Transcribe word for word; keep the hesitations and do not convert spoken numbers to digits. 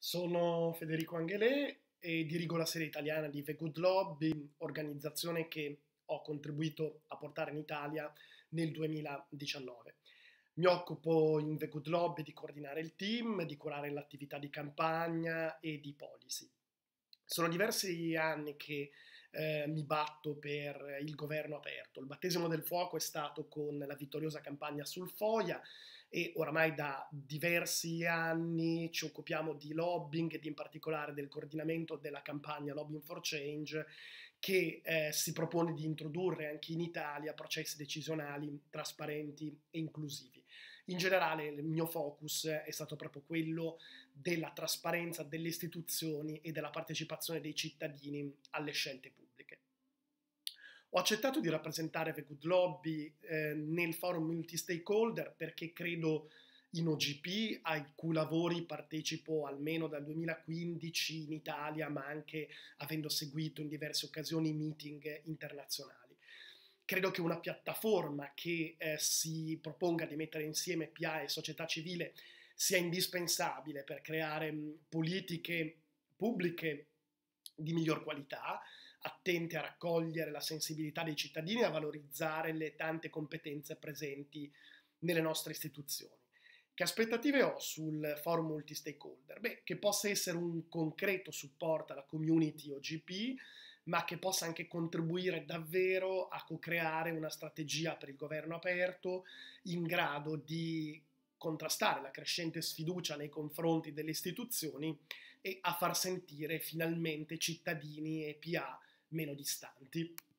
Sono Federico Anghelè e dirigo la sede italiana di The Good Lobby, organizzazione che ho contribuito a portare in Italia nel duemiladiciannove. Mi occupo in The Good Lobby di coordinare il team, di curare l'attività di campagna e di policy. Sono diversi anni che eh, mi batto per il governo aperto. Il battesimo del fuoco è stato con la vittoriosa campagna sul Foia e oramai da diversi anni ci occupiamo di lobbying ed in particolare del coordinamento della campagna Lobbying for Change che eh, si propone di introdurre anche in Italia processi decisionali trasparenti e inclusivi. In generale il mio focus è stato proprio quello della trasparenza delle istituzioni e della partecipazione dei cittadini alle scelte pubbliche. Ho accettato di rappresentare The Good Lobby eh, nel forum multi-stakeholder perché credo in O G P, ai cui lavori partecipo almeno dal duemilaquindici in Italia, ma anche avendo seguito in diverse occasioni meeting internazionali. Credo che una piattaforma che eh, si proponga di mettere insieme P A e società civile sia indispensabile per creare mh, politiche pubbliche di miglior qualità, attente a raccogliere la sensibilità dei cittadini e a valorizzare le tante competenze presenti nelle nostre istituzioni. Che aspettative ho sul forum multi-stakeholder? Beh, che possa essere un concreto supporto alla community O G P, ma che possa anche contribuire davvero a co-creare una strategia per il governo aperto in grado di contrastare la crescente sfiducia nei confronti delle istituzioni e a far sentire finalmente cittadini e P A meno distanti.